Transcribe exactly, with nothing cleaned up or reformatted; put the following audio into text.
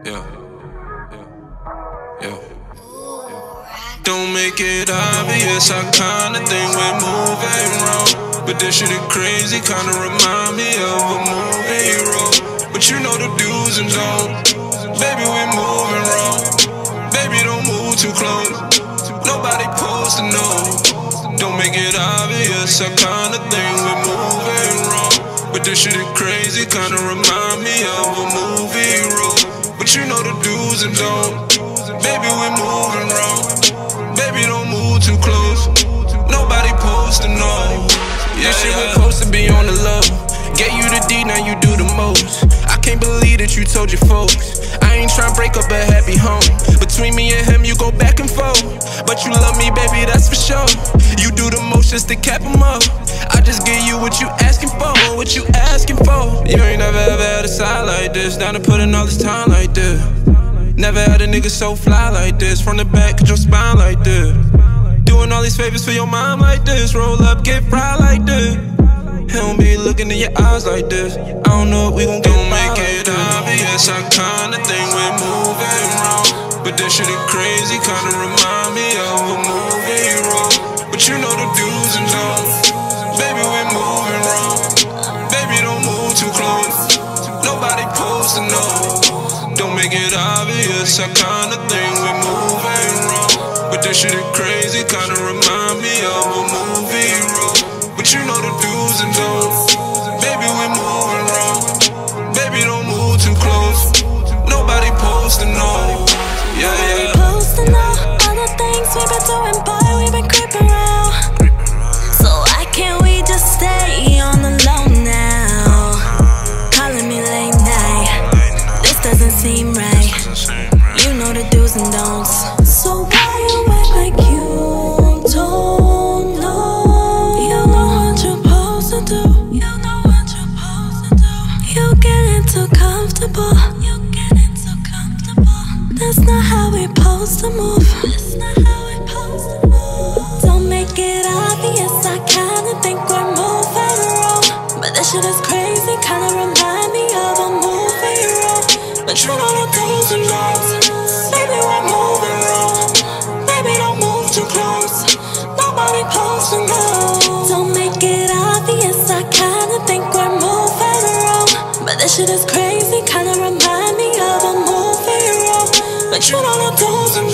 yeah, yeah, yeah. Don't make it obvious, I kinda think we're moving wrong. But this shit is crazy, kinda remind me of a movie hero. But you know the do's and don'ts. Baby, we're moving wrong. Baby, don't move too close. Nobody supposed to know. Don't make it obvious, I kinda think we're moving wrong. But this shit is crazy, kinda remind me of a movie hero. But you know the do's and don'ts. Baby, we're moving wrong. Baby, don't move too close. Nobody supposed to know. Yeah, this shit was supposed to be on the low. Gave you the D, now you do the most. I can't believe that you told your folks. I ain't tryna break up a happy home. Between me and him, you go back and forth. But you love me, baby, that's for sure. You do the most just to cap him up. I just give you what you asking for, what you asking for. You ain't never ever had a side like this, down to put in all this time like this. Never had a nigga so fly like this, from the back of your spine like this. Doing all these favors for your mom like this, roll up, get fried like this. He don't be looking in your eyes like this. I don't know if we gon' get. Don't make it obvious, I kinda think we're moving wrong. But this shit is crazy, kinda remind me of a movie hero. But you know the do's and don'ts. Baby, we're moving wrong. Baby, don't move too close. Nobody supposed to know. Don't make it obvious, I kinda think we're moving wrong. But this shit is crazy, kinda remind me of a movie hero. But you know the do's and don'ts. Baby, we're moving wrong. Baby, don't move too close. Nobody supposed to know. Yeah, yeah. Nobody supposed to know all the things we've been doing, boy, we've been creeping around. So why can't we just stay on the low now? Calling me late night, this doesn't seem right. You know the do's and don'ts. So why you act like you don't know? You know what you're supposed to do. You know what you're supposed to do. You getting too comfortable. You getting too comfortable. That's not how we supposed to move. That's not how we supposed to move. Don't make it obvious, I kinda think we're moving wrong. But that shit is crazy, kinda remind me of a movie hero. But you know the do's and don'ts. Baby, we're moving wrong. Baby, don't move too close. Nobody supposed to know. Don't make it obvious, I kinda think we're moving wrong. But that shit is crazy, kinda remind me of a movie hero. But you know the do's and